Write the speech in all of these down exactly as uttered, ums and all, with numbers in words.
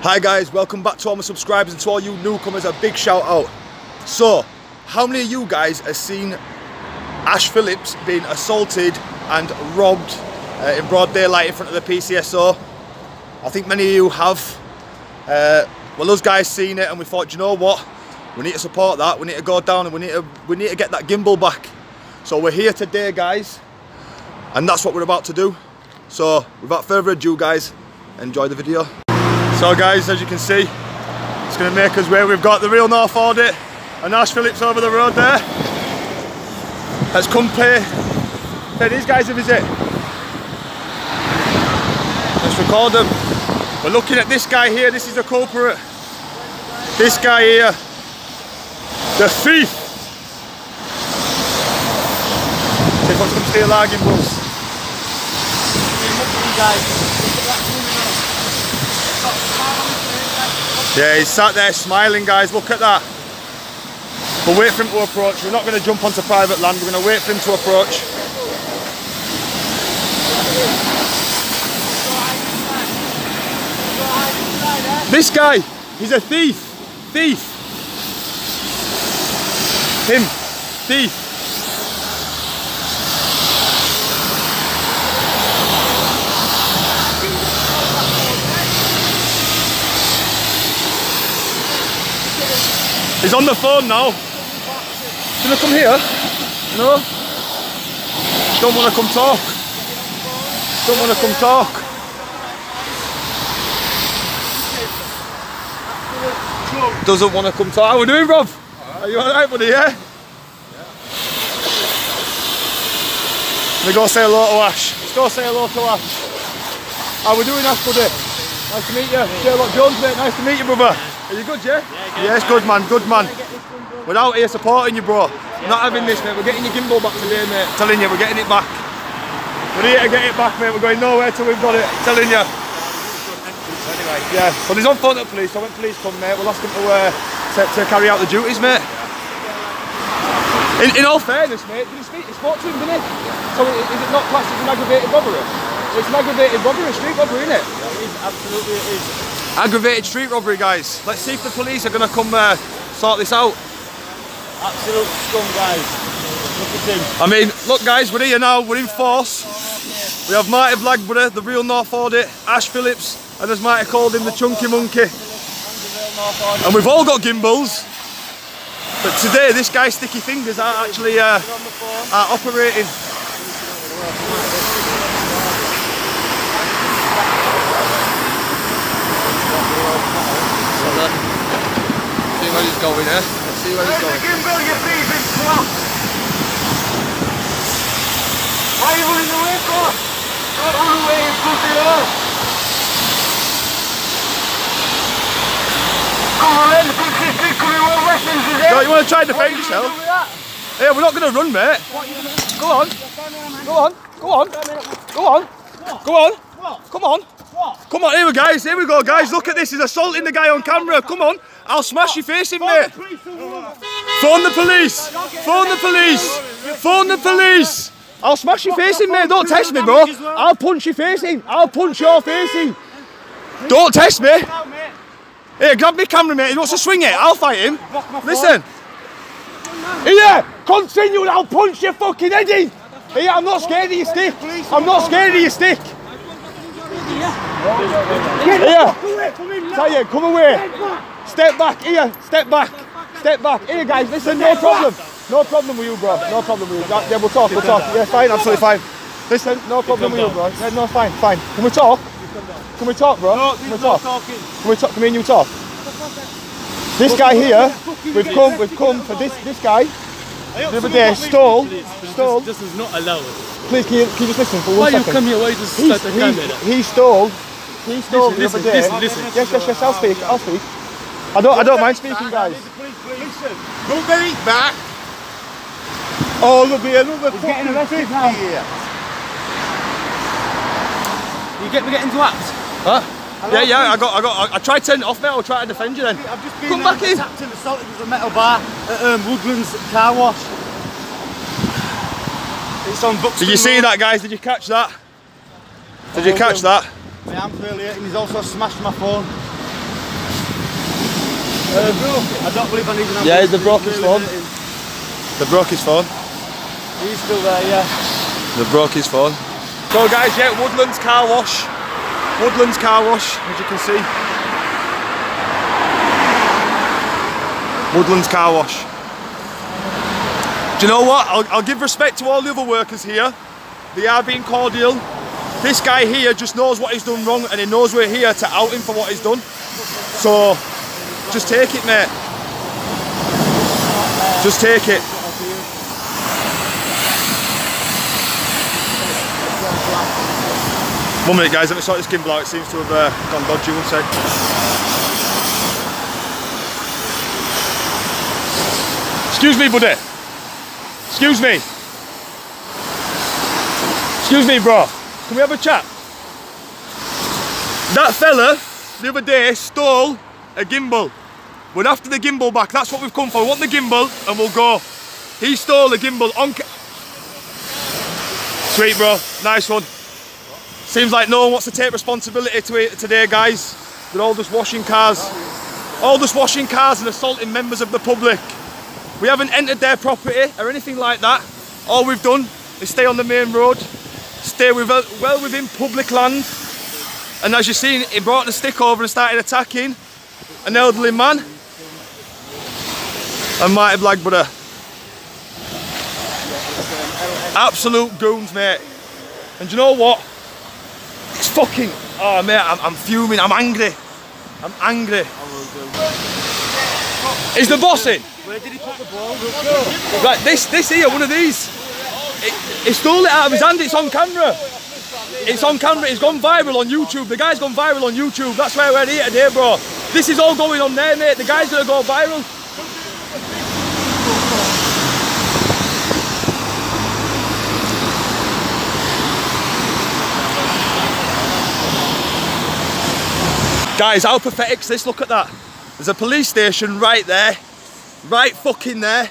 Hi guys, welcome back to all my subscribers, and to all you newcomers, a big shout out. So, how many of you guys have seen Ash Phillips being assaulted and robbed uh, in broad daylight in front of the P C S O? I think many of you have. Uh, well, us guys seen it and we thought, you know what? We need to support that, we need to go down and we need to, we need to get that gimbal back. So we're here today guys, and that's what we're about to do. So, without further ado guys, enjoy the video. So guys, as you can see, it's going to make us way. We've got the Real North Audit and Ash Phillips over the road there. Let's come pay, pay these guys a visit. Let's record them. We're looking at this guy here, this is the culprit. This guy here, the thief. See if wants to come steal our gimbals. Yeah, he's sat there smiling guys, look at that. We'll wait for him to approach. We're not going to jump onto private land, we're going to wait for him to approach. This guy, he's a thief. Thief. Him. Thief. He's on the phone now. Gonna come here? No? Don't wanna come talk. Don't wanna come talk. Doesn't wanna come talk. How are we doing, Rob? Are you alright, buddy? Yeah? Let me go say hello to Ash. Let's go say hello to Ash. How are we doing, Ash, buddy? Nice to meet you. Sherlock Jones, mate. Nice to meet you, brother. Are you good, yeah? Yeah, good. Yes, good man, good man. We're out here supporting you, bro. We're not having this, mate. We're getting your gimbal back today, mate. Telling you, we're getting it back. We're here to get it back, mate. We're going nowhere till we've got it. Telling you. Anyway. Yeah, but he's on phone to police, so when police come, mate, we'll ask him to, uh, to, to carry out the duties, mate. In, in all fairness, mate, did he speak? He spoke to him, didn't he? So is it not classed as an aggravated robbery? It's an aggravated robbery, street robbery, isn't it? It is, absolutely it is. Aggravated street robbery, guys. Let's see if the police are going to come uh, sort this out. Absolute scum, guys. Look at him. I mean, look guys, we're here now, we're in force. We have Marty Blackburn, the Real North Audit, Ash Phillips, and as Marty called him, the Chunky Monkey. And we've all got gimbals. But today, this guy's sticky fingers are actually uh, are operating. See where he's going, eh? Let's see where he's going. Gimbal, you thieving twat! Why are you running away for? Don't run away, you pussy hole! Come on then, the big sister coming with weapons, is it? So you want to try and defend yourself? Yeah, we're not going to run, mate. Go on. Go on. Go on. Go on. Go on. Come on. Come on, here we guys, here we go guys, look at this, he's assaulting the guy on camera, come on, I'll smash your face in, mate. Phone the police, phone the police, phone the police. I'll smash your face in, mate, don't test me, bro. I'll punch your face in, I'll punch your face in. Don't test me. Here, grab me camera, mate, he wants to swing it, I'll fight him. Listen. Here, continue and I'll punch your fucking head in. Here, I'm not scared of your stick, I'm not scared of your stick. Here, tell you, come away. Step back, here, step back, step back. Here, guys, listen, no problem. No problem with you, bro. No problem with you. Yeah, we'll talk, we'll talk. Yeah, fine, absolutely fine. Listen, no problem with you, bro. Yeah, no, fine, fine. Can we talk? Can we talk, bro? No, Can we talk? Can we talk? Come in, you talk. This guy here, we've come, we've come for this, this guy. The other day, stole, stole. This is not allowed. Please, can you, can you just listen for one Why second? you come here? Why you just He, start the he, camera? he stole, he stole the Listen, other day. listen, listen, listen. Yes, yes, yes, I'll speak, I'll speak. I don't, I don't mind speaking, guys. Listen, don't get it back! Oh, there'll be another He's getting arrested now. here. You get me getting to act? Huh? Yeah, yeah, I got, I got, I, I tried to turn it off, mate. I'll try to defend you then. I've just been Come back in. attacked and assaulted with a metal bar at um, Woodlands car wash. It's on Buxton Did you see Road. that, guys? Did you catch that? Did you catch that? My hand's really hurt and he's also smashed my phone. I don't believe I need an ambulance. Yeah, they broke his phone. They broke his phone. He's still there, yeah. They broke his phone. So guys, yeah, Woodlands car wash. Woodlands car wash, as you can see. Woodlands car wash. Do you know what? I'll, I'll give respect to all the other workers here. They are being cordial. This guy here just knows what he's done wrong and he knows we're here to out him for what he's done. So, just take it, mate. Just take it. One minute guys, let me sort this gimbal out. It seems to have uh, gone dodgy, one sec. Excuse me, buddy. Excuse me. Excuse me, bro. Can we have a chat? That fella, the other day, stole a gimbal. We're after the gimbal back. That's what we've come for. We want the gimbal and we'll go. He stole a gimbal on ca- Sweet, bro. Nice one. Seems like no one wants to take responsibility to it today, guys. They're all just washing cars. All just washing cars and assaulting members of the public. We haven't entered their property or anything like that. All we've done is stay on the main road, stay with, well within public land. And as you've seen, he brought the stick over and started attacking an elderly man. And Mighty Black Brother. Absolute goons, mate. And do you know what? It's fucking, oh mate, I'm, I'm fuming, I'm angry. I'm angry. Is the boss in? Where did he put the ball? Right, this, this here, one of these. He, he stole it out of his hand, it's on camera. It's on camera, it's gone viral on YouTube. The guy's gone viral on YouTube, that's why we're here today, bro. This is all going on there, mate. The guy's gonna go viral. Guys, how pathetic's this? Look at that. There's a police station right there. Right fucking there.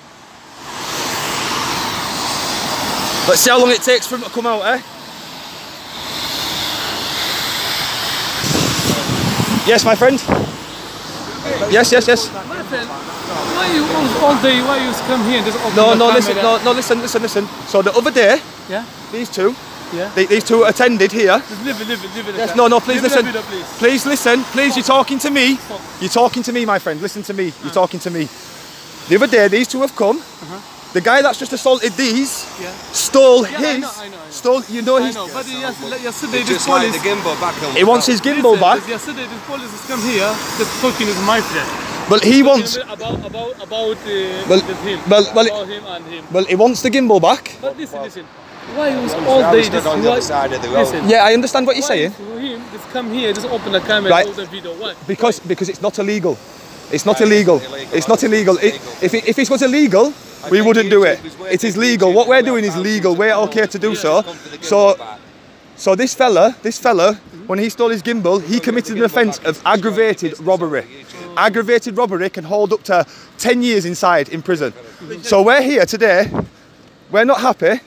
Let's see how long it takes for him to come out, eh? Yes, my friend? Yes, yes, yes. My friend, why you all, all day, why you come here and just open No, the no, camera? listen, no, no, listen, listen, listen. So the other day, Yeah? these two, Yeah? they, these two attended here. Just leave it, leave it, leave it. Yes, no, no, please leave listen. It, leave it, please. Please listen, please, you're talking to me. You're talking to me, my friend, listen to me. You're talking to me. The other day, these two have come. Uh-huh. The guy that's just assaulted these Yeah. stole Yeah, I his, know, I know, I know. stole, you know I he's, know, but yes, yesterday this Just like police... the gimbal back on. he wants his gimbal Listen, back, this- Yesterday this police has come here, just talking with my friend. but he wants, About, about, about uh, Well- with him. well- well, about him and him. well, he wants the gimbal back. But listen, listen. Why was all day this... on the other why- side of the road. Listen. Yeah, I understand what you're Why saying. for him, just come here, just open the camera Right. and hold the video. Why? Because because it's not illegal. It's not Right, illegal. it's illegal. It's not illegal. It's It, illegal. if it, if it was illegal, we think wouldn't do it. YouTube is way It is too legal. YouTube What we're to doing is allow legal. YouTube We're to okay to do Yeah, so. come for the gimbal So back. so this fella, this fella, when he stole his gimbal, he committed an offence of aggravated robbery. Aggravated robbery can hold up to ten years inside in prison. So we're here today. We're not happy.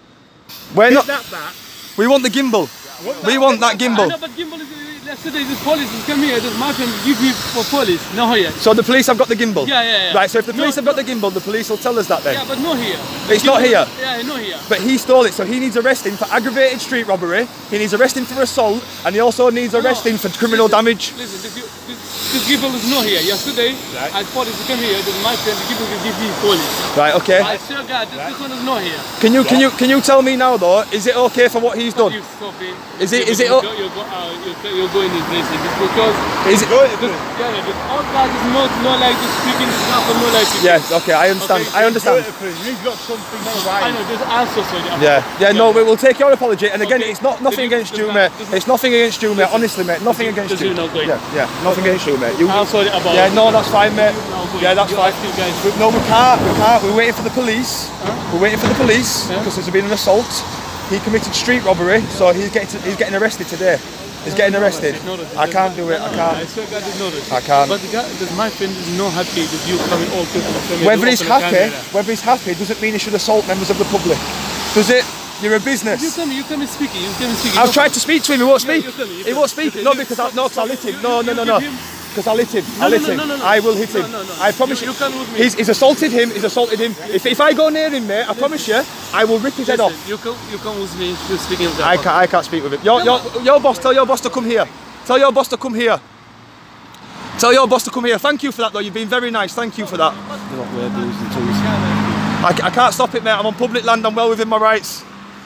We're not. That back. We want the gimbal. We want that I gimbal. know, but gimbal is, yesterday this police has come here, this my friend give me for police, no here. So the police have got the gimbal. Yeah, yeah, yeah. Right. So if the No, police have got the gimbal, the police will tell us that then. Yeah, but no here. It's not here. Yeah, no here. But he stole it, so he needs arresting for aggravated street robbery. He needs arresting for assault, and he also needs No, arresting for criminal listen, damage. Listen, this, this, this gimbal is no here. Yesterday, I police come here, this my friend give me give me police. Right. Okay. I swear God, this, this one is no here. Can you can you can you tell me now though? Is it okay for what he's done? You stop it. Is it- is it You o- go, you go, uh, you go, you go in this place because Is it? this, yeah, yeah, this all guys is not not like this speaking this not no like this. Yeah. Okay. I understand. Okay, I understand. You've got something to I write. know. This also sorry. about Yeah. it. Yeah. No, we will take your apology. And again, Okay. it's not nothing This is- against this you, is mate. not- this is- It's nothing against you, mate. Honestly, mate. Nothing This- against this you. is not great. Yeah. Yeah. Nothing against you, mate. You. I'm sorry about Yeah. No, that's fine, mate. No, good. Yeah, that's You fine. ask you guys. We- No, we can't. We can't. We're waiting for the police. We're waiting for the police Yeah. because there's been an assault. He committed street robbery, so he's getting he's getting arrested today. He's getting arrested. I can't do it. I I can't. swear God is not it. I can't. But the guy, this my friend is not happy that you coming all people coming. Whether you he's open the happy, camera. whether he's happy doesn't mean he should assault members of the public. Does it? You're a You business. come, you come and speaking. You come and speaking. I've No tried to speak to him. He won't Yeah, speak. you tell me, you He tell won't me. speak. Okay, No, you because I stop, no, 'cause I stop. lit him. You- No, you no, no, give no. him- Because I'll hit him. No, I'll no, hit no, him. no, no, no. I will hit him. No, no, no. I promise you. you. You can't lose me. He's, he's assaulted him. He's assaulted him. If, if I go near him, mate, I promise you, I will rip his head Listen, off. you can you can lose me. You're speaking of that. I can't. I can't speak with him. Your, your, your boss. Tell your boss to come here. Tell your boss to come here. Tell your boss to come here. Thank you for that, though. You've been very nice. Thank you for that. I, I can't stop it, mate. I'm on public land. I'm well within my rights.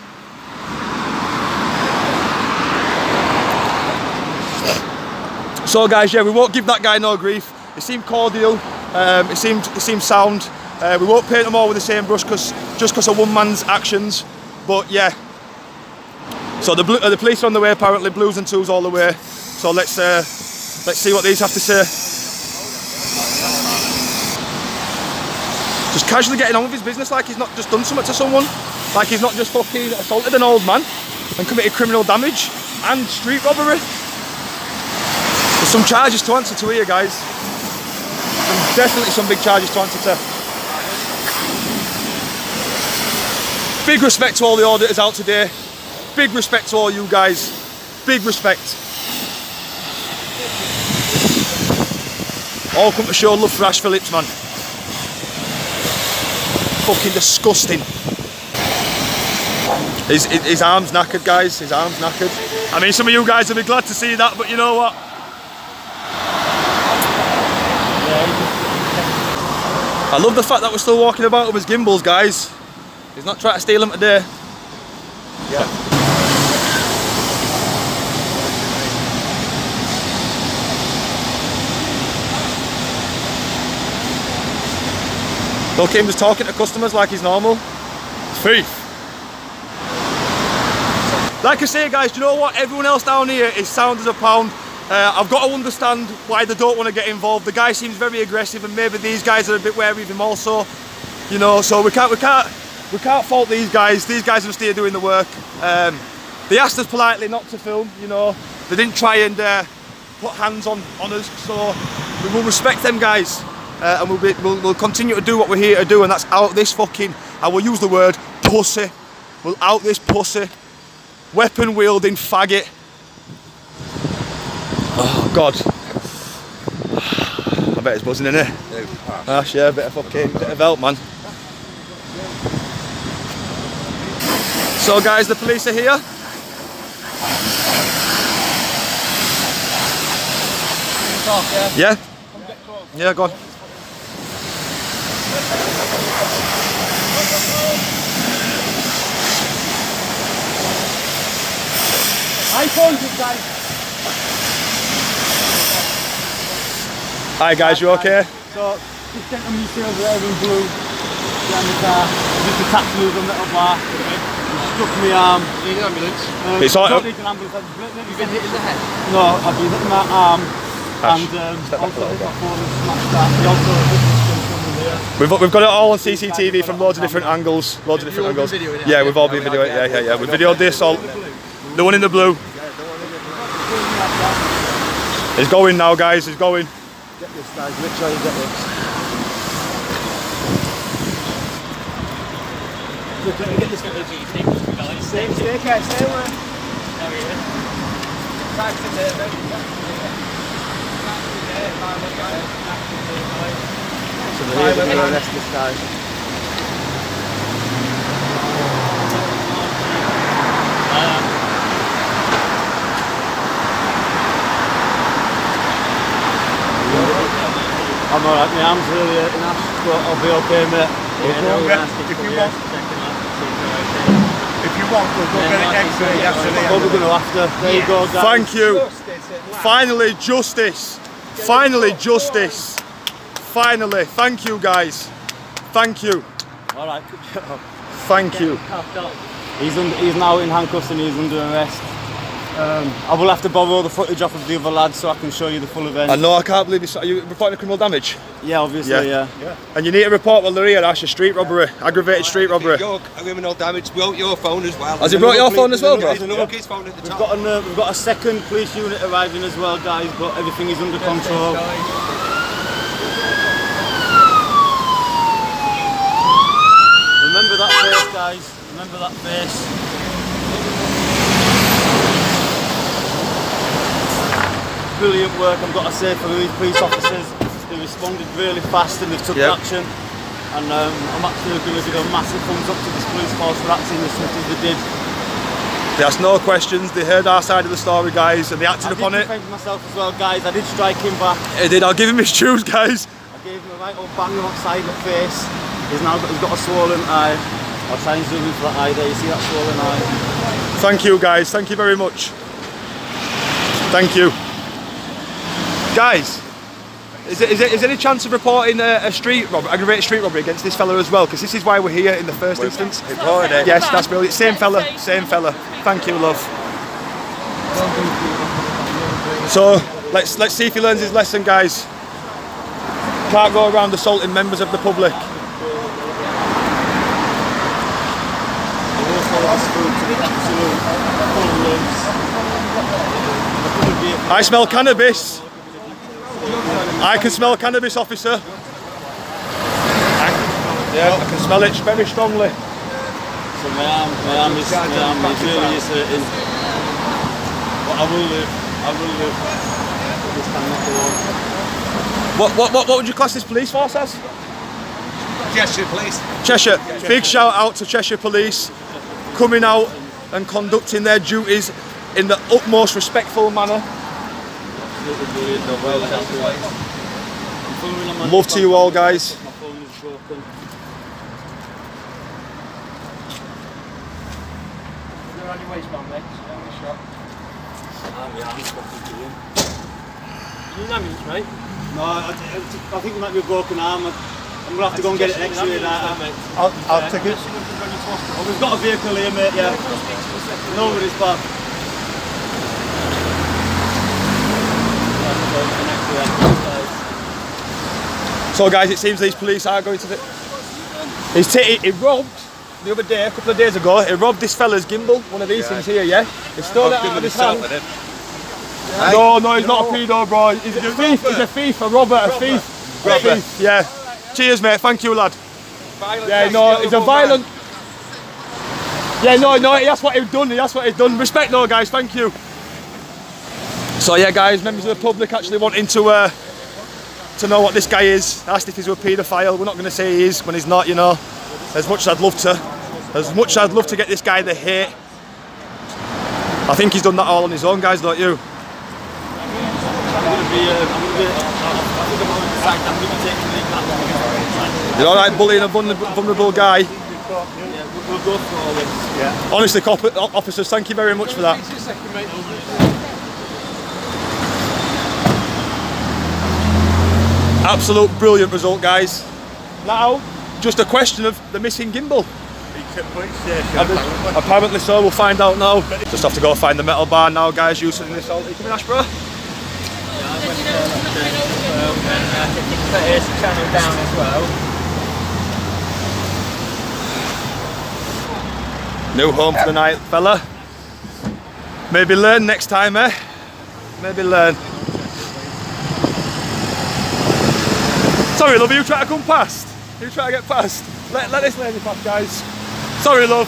So, guys, yeah, we won't give that guy no grief. It seemed cordial. Um, it seemed it seemed sound. Uh, we won't paint them all with the same brush, because just because of one man's actions. But yeah. So the blue, uh, the police are on the way apparently. Blues and twos all the way. So let's uh, let's see what these have to say. Just casually getting on with his business, like he's not just done something to someone. Like he's not just fucking assaulted an old man and committed criminal damage and street robbery. There's some charges to answer to here, guys. Some, definitely some big charges to answer to. Big respect to all the auditors out today. Big respect to all you guys. Big respect. All come to show love for Ash Phillips, man. Fucking disgusting. His, his, his arm's knackered, guys. His arm's knackered. I mean, some of you guys will be glad to see that, but you know what? I love the fact that we're still walking about with his gimbals, guys. He's not trying to steal them today. Yeah. Look at him just talking to customers like he's normal. Thief. Like I say, guys, do you know what? Everyone else down here is sound as a pound. Uh, I've got to understand why they don't want to get involved. The guy seems very aggressive, and maybe these guys are a bit wary of him also. You know, so we can't, we can't, we can't fault these guys. These guys are just here doing the work. Um, they asked us politely not to film. You know, they didn't try and uh, put hands on on us. So we will respect them guys, uh, and we'll, be, we'll we'll continue to do what we're here to do, and that's out this fucking. I will use the word pussy. We'll out this pussy, weapon wielding faggot. Oh God. I bet it's buzzing in here. Ah, yeah, a bit of fucking, bit of help, man. So guys, the police are here. Talk, yeah? Yeah? Yeah, go on. I contact, guys. Hi guys, you okay? So, this gentleman sails there in blue, behind the car, just a taxi with a metal bar, he struck my arm. You need an ambulance? Um, It's all I don't right. need an ambulance. I've You've been hit in the head? No, I've been hitting my arm, Ash, and um, step back a also little hit my bit. phone and smashed that. He also hit my phone here. We've, we've got it all on C C T V from loads of different angles, loads of different all been angles. videoing it, Yeah, have we've you? all been Yeah, videoing it, we yeah, have, yeah, yeah. We videoed the assault. The one in the blue. He's going now, guys, he's going. Get this, guys. Make sure you get this. Get this guy. Stay, stay, okay, stay away. There he is. Taxi there, mate. So they're going to arrest this guy. I'm alright, my arm's really hurting, Ash, but I'll be okay, mate. We'll go and get, if you want, if you want, we'll go get an X-ray after the Probably going to have to. There you go, guys. Thank you. Finally, justice. Finally, justice. Finally, thank you, guys. Thank you. Alright, good job. Thank you. He's, under, he's now in handcuffs and he's under arrest. Um, I will have to borrow the footage off of the other lads so I can show you the full event. I know, I can't believe you. Are you reporting criminal damage? Yeah, obviously, Yeah. yeah. Yeah. And you need to report while they're here, Ash, a street robbery, aggravated street robbery. Your criminal damage brought your phone as well. Has he brought your phone as well, bro? There's another kid's phone at the We've top. got, an, uh, we've got a second police unit arriving as well, guys, but everything is under control. Remember that face, guys. Remember that face. brilliant work, I've got to say, for these police officers. They responded really fast and they took Yep. action. And um, I'm actually going to give a massive thumbs up to this police force for acting as swift as they did. They asked no questions, they heard our side of the story, guys, and they acted I upon did it. defend myself as well, guys. I did strike him back. He did, I'll give him his dues, guys. I gave him a right old bang on the side of the face. He's now got, he's got a swollen eye. I'll try and zoom in for that eye there. You see that swollen eye? Thank you, guys. Thank you very much. Thank you. Guys, is there, is there, is there any chance of reporting a, a street robbery, aggravated street robbery against this fella as well? Because this is why we're here in the first instance. Reported it. Yes, that's brilliant. Same fella, same fella. Thank you, love. So, let's let's see if he learns his lesson, guys. Can't go around assaulting members of the public. I smell cannabis. I can smell cannabis, officer. Yeah, I can smell it very strongly. So my arm, my arm is, my arm is really is hurting. But I will live. I will live. This can not go on. What, what, what, what would you class this police force as? Cheshire Police. Cheshire. Big shout out to Cheshire Police coming out and conducting their duties in the utmost respectful manner. Absolutely brilliant. Though. Well done. I'm filming on my Love to you all, guys. My phone is broken. Is there any waistband, mate? Shot. Ah, my arm's fucking brilliant. You know ambulance, mate? No, I, I think it might be a broken arm. I'm going to have to go and get it x-rayed out. I'll, I'll take it. Oh, we've got a vehicle here, mate, yeah. Nobody's back. So guys, it seems these police are going to the... He's t he, he robbed, the other day, a couple of days ago, he robbed this fella's gimbal, one of these things here, yeah? He stole it out of his hand. No, no, he's not a pedo, bro. He's a thief, he's a thief, a robber, a thief. A thief, yeah. Cheers, mate, thank you, lad. Yeah, no, he's a violent... Yeah, no, no, that's what he's done, that's what he's done. Respect, no, guys, thank you. So yeah, guys, members of the public actually wanting to uh, to know what this guy is. Asked if he's a paedophile. We're not going to say he is when he's not, you know. As much as I'd love to, as much as I'd love to get this guy the hate. I think he's done that all on his own, guys, don't you? I'm going to be, uh, I'm going to be, I think I'm going to sack, I'm going to take the lead back. You're alright bullying a vulnerable, vulnerable guy. Yeah, we'll, we'll go through all this. Yeah. Honestly, cop officers, thank you very much for that. Absolute brilliant result, guys. Now, just a question of the missing gimbal. Apparently. Apparently so, we'll find out now. Just have to go find the metal bar now, guys, using this all. You coming, Ash, bro? Channel down as well. New home for the night, fella. Maybe learn next time, eh? Maybe learn. Sorry, love, you try to come past? You try to get past? Let, let this lady pass, guys. Sorry, love.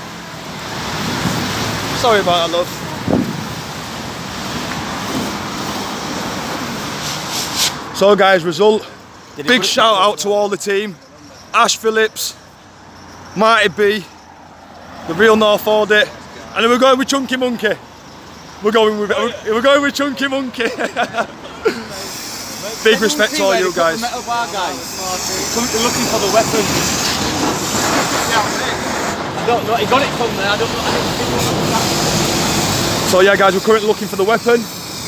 Sorry about that, love. So, guys, result. Big shout out to all the team. Ash Phillips, Marty B, the real North Audit, and then we're going with Chunky Monkey. We're going with we're going with Chunky Monkey. Big respect to all you guys. Metal bar guys. They're looking for the weapon. I don't know. He got it from there. I don't know. So yeah, guys, we're currently looking for the weapon.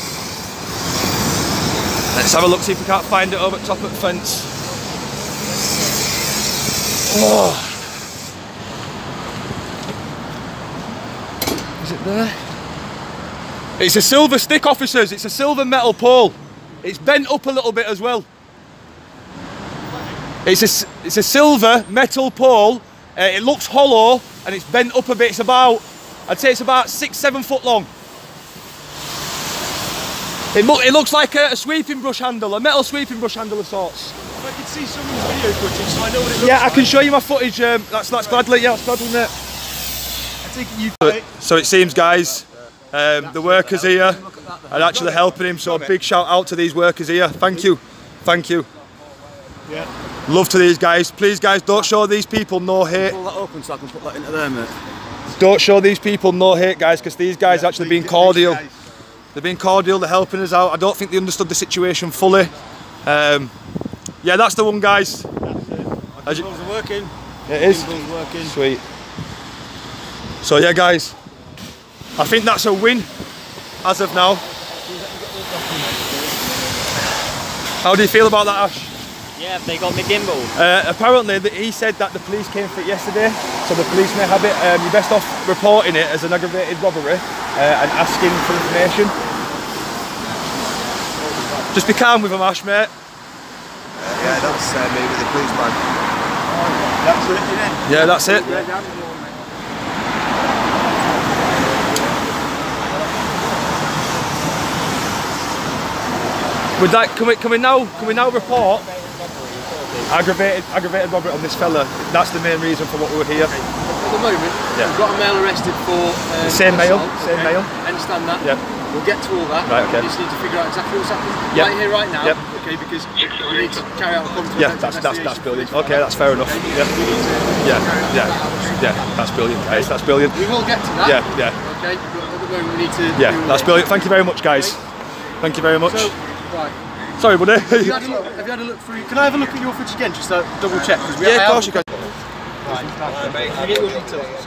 Let's have a look, see if we can't find it over the top of the fence. Oh. Is it there? It's a silver stick, officers. It's a silver metal pole. It's bent up a little bit as well. It's a, it's a silver metal pole. Uh, it looks hollow and it's bent up a bit. It's about, I'd say it's about six, seven foot long. It, look, it looks like a, a sweeping brush handle, a metal sweeping brush handle of sorts. I can see someone's video footage, so I know what it looks Yeah, I like. can show you my footage. Um, that's that's gladly. Yeah, that's gladly, mate. I think you. So, so it seems, guys, Um, the workers here are actually helping him, so a big shout out to these workers here. Thank you, thank you. Yeah. Love to these guys. Please guys, don't show these people no hate. Pull that open so I can put that into there, mate. Don't show these people no hate, guys, because these guys yeah, actually been cordial. They've been cordial, they're helping us out. I don't think they understood the situation fully. Um, yeah, that's the one, guys. That's it. Are working. It is. Working. Sweet. So yeah, guys, I think that's a win as of now. How do you feel about that, Ash? Yeah, they got me gimbal. Uh, apparently, the, he said that the police came for it yesterday, so the police may have it. Um, you're best off reporting it as an aggravated robbery uh, and asking for information. Just be calm with him, Ash, mate. Uh, yeah, that's uh, me with the policeman. That's it. Yeah, that's it. Would that, can we, can we now, can we now report aggravated, aggravated robbery on this fella? That's the main reason for what we were here. At the moment, yeah. we've got a male arrested for uh, same male, assault, same okay. male. I understand that. Yeah. We'll get to all that. Right, okay. We just need to figure out exactly what's happening Yep. right here, right now. Yep. Okay, because we need to carry out a competent Yeah, that's that's that's brilliant. Okay, that's fair enough. Okay, Yeah, we need to yeah, carry out yeah, yeah. That's brilliant, guys. That's brilliant. We will get to that. Yeah, yeah, Okay, but at the moment we need to. yeah. do That's it. brilliant. Thank you very much, guys. Thank you very much. So, right. Sorry, buddy. Have you, had a look, have you had a look through? Can I have a look at your footage again, just to double check? We Yeah, of course you can. Right. Can I get your details?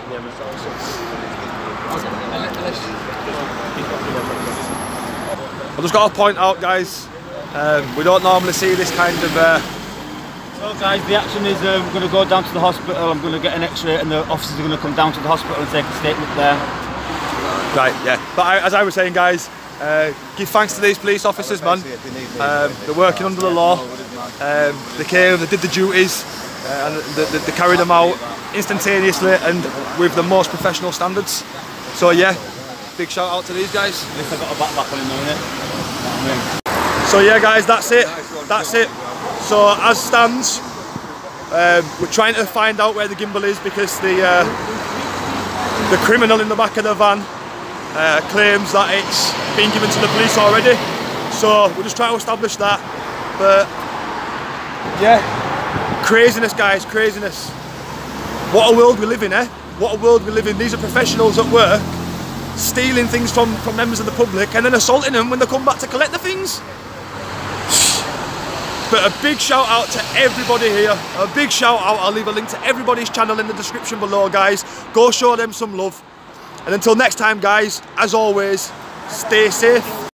I've just got to point out, guys, um, we don't normally see this kind of. Uh, So, guys, the action is um, going to go down to the hospital. I'm going to get an X-ray, and the officers are going to come down to the hospital and take a statement there. right, yeah. But I, as I was saying, guys, uh, give thanks to these police officers, man. Um, they're working under the law. Um, they came, they did the duties, uh, and they, they, they carried them out instantaneously and with the most professional standards. So yeah, big shout out to these guys. At least I got a backpack on him now, innit? So yeah, guys, that's it. That's it. So as stands, um, we're trying to find out where the gimbal is because the uh, the criminal in the back of the van uh, claims that it's been given to the police already. So we're just trying to establish that. But yeah, craziness, guys, craziness. What a world we live in, eh? What a world we live in. These are professionals at work, stealing things from, from members of the public and then assaulting them when they come back to collect the things. But a big shout out to everybody here. A big shout out. I'll leave a link to everybody's channel in the description below, guys. Go show them some love. And until next time, guys, as always, stay safe.